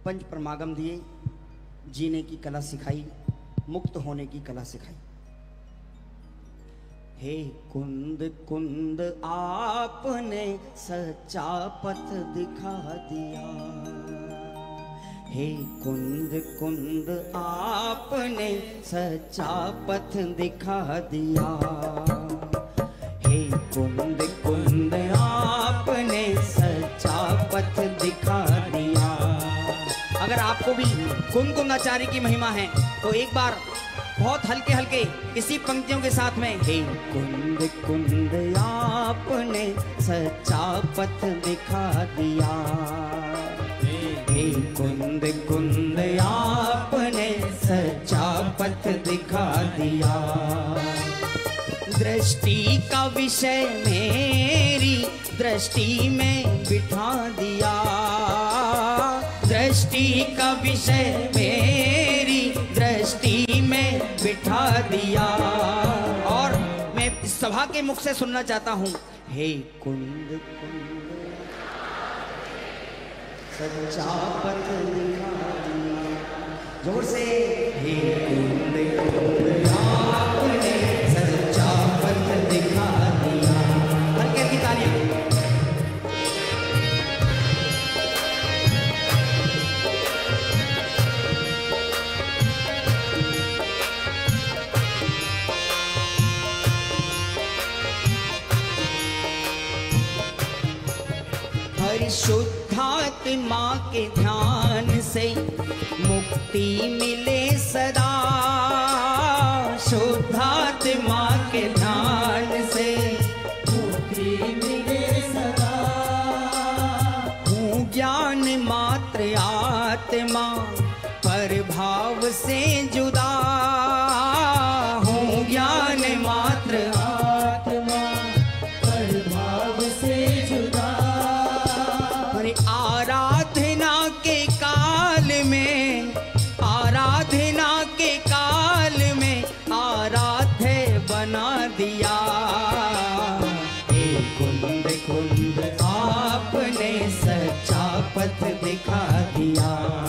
पंच परमागम दिए, जीने की कला सिखाई, मुक्त होने की कला सिखाई। हे कुंद कुंद आपने सच्चा पथ दिखा दिया, हे कुंद कुंद आपने सच्चा पथ दिखा दिया, हे कुंद कुंद आपने सच्चा पथ दिखा दिया। अगर आपको भी कुंद कुंदाचार्य की महिमा है तो एक बार बहुत हल्के हल्के इसी पंक्तियों के साथ में, हे कुंद कुंद आपने सच्चा पथ दिखा दिया, हे कुंद कुंद आपने सच्चा पथ दिखा दिया। दृष्टि का विषय मेरी दृष्टि में बिठा दिया, दृष्टि का विषय मेरी दृष्टि में बिठा दिया। और मैं इस सभा के मुख से सुनना चाहता हूं, हे कुंद कुंद सच्चा पथ दिखा दिया। जोर से, हे कुंद कुंद आपने सच्चा पथ दिखा दिया। हल्के की तालियां। शुद्धात्मा के ध्यान से मुक्ति मिले सदा, शुद्धात्मा के ध्यान से मुक्ति मिले सदा। हूँ ज्ञान मात्र आत्मा पर भाव से जुदा, हूँ ज्ञान मात्र आत्मा पर भाव से जुदा। आराधना के काल में, आराधना के काल में आराध्य बना दिया, हे कुंद कुंद आपने सच्चा पथ दिखा दिया,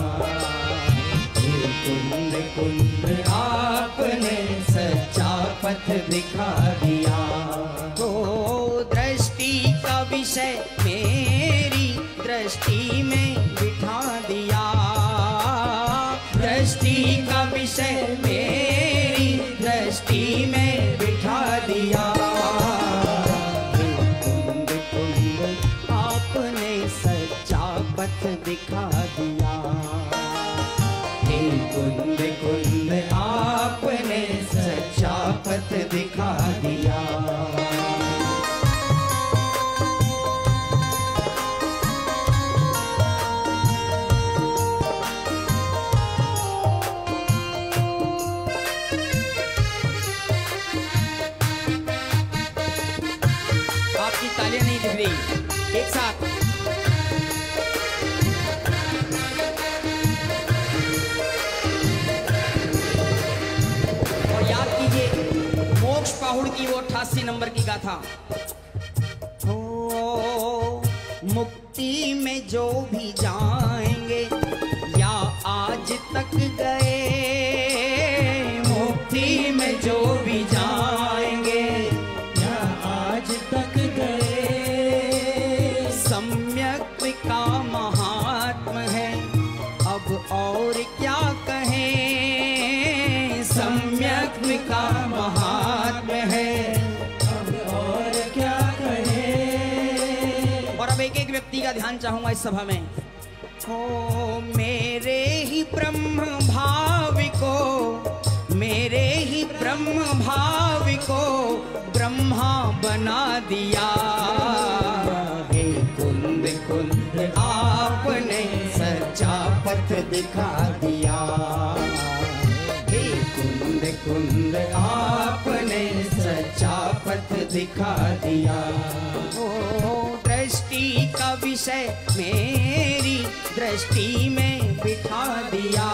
हे कुंद कुंद आपने सच्चा पथ दिखा दिया। तो दृष्टि का विषय मेरी दृष्टि में बिठा दिया, दृष्टि का विषय मेरी दृष्टि में बिठा दिया। कुंद कुंद आपने सच्चा पथ दिखा दिया, हे कुंद कुंद आपने सच्चा पथ दिखा दिया। तालियां नहीं दिख रही, एक साथ। और याद कीजिए मोक्ष पाहुड़ की वो 88 नंबर की गाथा। ओ मुक्ति में जो भी जाएंगे या आज तक गए, मुक्ति में जो भी जाएंगे या आज तक गए, का महात्म है अब और क्या कहें, सम्यक का महात्म है अब और क्या कहें। और अब एक एक व्यक्ति का ध्यान चाहूंगा इस सभा में। हो मेरे ही ब्रह्म भाव को, मेरे ही ब्रह्म भाव को ब्रह्मा बना दिया, कुंद कुंद आपने सच्चा पथ दिखा दिया, हे कुंद कुंद आपने सच्चा पथ दिखा दिया। ओ दृष्टि का विषय मेरी दृष्टि में बिठा दिया,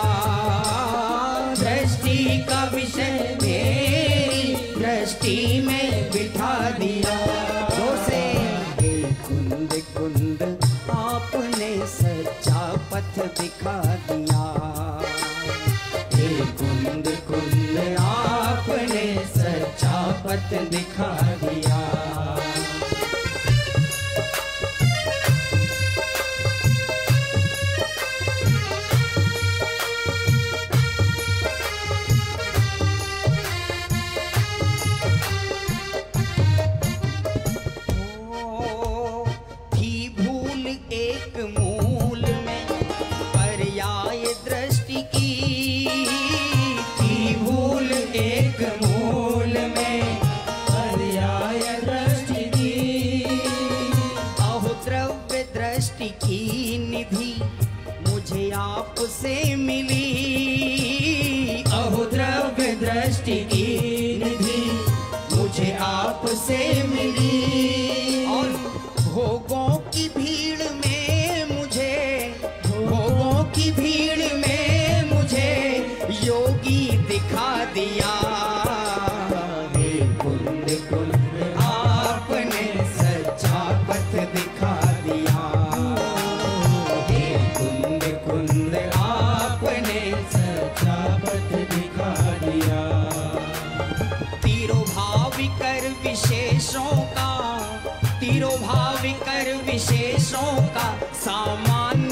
दृष्टि का विषय मेरी दृष्टि में बिठा दिया। तो से कुंद कुंद आपने सच्चा सच्चा पथ दिखा दिया। हे कुंद कुंद आपने सच्चा पथ दिखा दिया। की निधि मुझे आपसे मिली। अहो द्रव्य दृष्टि की निधि मुझे आपसे मिली। और भोगों की भीड़ में मुझे, भोगों की भीड़ में मुझे योगी दिखा दिया। हे कुंद कुंद आपने सच्चा पथ दिखा दिया। विशेषों का, तीरों भावी कर विशेषों का सामान्य